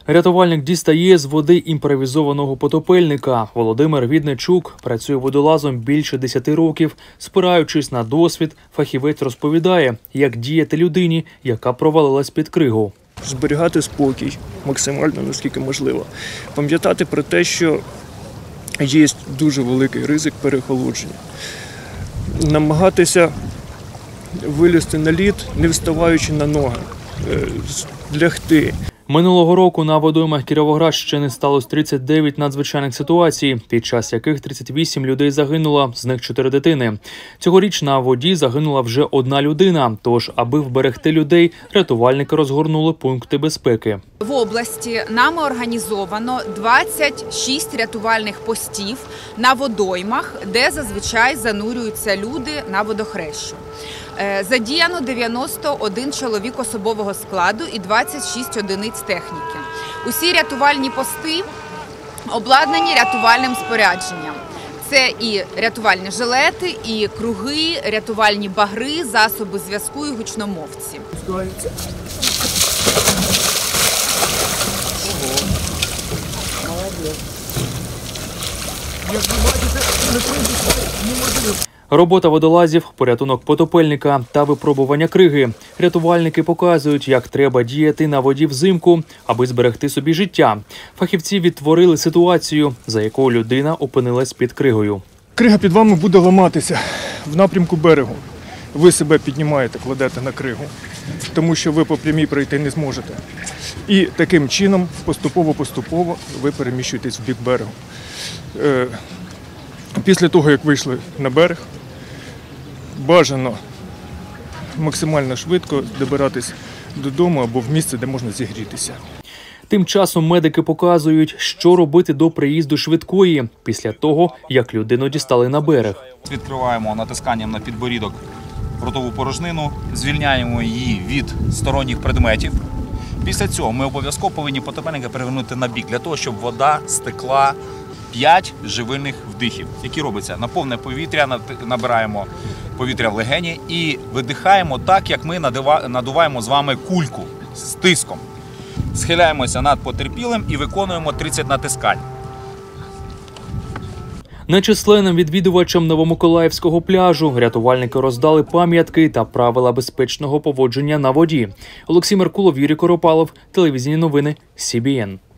Рятувальник дістає з води імпровізованого потопельника. Володимир Відничук працює водолазом більше 10 років. Спираючись на досвід, фахівець розповідає, як діяти людині, яка провалилась під кригу. Зберігати спокій максимально, наскільки можливо. Пам'ятати про те, що є дуже великий ризик переохолодження. Намагатися вилізти на лід, не вставаючи на ноги, лягти. Минулого року на водоймах Кіровоградщини сталося 39 надзвичайних ситуацій, під час яких 38 людей загинуло, з них 4 дитини. Цьогоріч на воді загинула вже 1 людина, тож, аби вберегти людей, рятувальники розгорнули пункти безпеки. В області нами організовано 26 рятувальних постів на водоймах, де зазвичай занурюються люди на водохрещу. Задіяно 91 чоловік особового складу і 26 одиниць техніки. Усі рятувальні пости обладнані рятувальним спорядженням. Це і рятувальні жилети, і круги, рятувальні багри, засоби зв'язку і гучномовці. Робота водолазів, порятунок потопельника та випробування криги. Рятувальники показують, як треба діяти на воді взимку, аби зберегти собі життя. Фахівці відтворили ситуацію, за якою людина опинилась під кригою. Крига під вами буде ламатися в напрямку берегу. Ви себе піднімаєте, кладете на кригу, тому що ви по прямій пройти не зможете. І таким чином, поступово ви переміщуєтесь в бік берегу. Після того, як вийшли на берег, бажано максимально швидко добиратись додому або в місце, де можна зігрітися. Тим часом медики показують, що робити до приїзду швидкої, після того, як людину дістали на берег. Відкриваємо натисканням на підборідок ротову порожнину, звільняємо її від сторонніх предметів. Після цього ми обов'язково повинні потопельника перевернути на бік, для того, щоб вода стекла 5 живильних вдихів, які робляться на повне повітря, набираємо повітря в легені і видихаємо так, як ми надуваємо з вами кульку з тиском. Схиляємося над потерпілим і виконуємо 30 натискань. Нечисленним відвідувачам Новомиколаївського пляжу рятувальники роздали пам'ятки та правила безпечного поводження на воді. Олексій Меркулов, Юрій Коропалов, телевізійні новини СІБІН.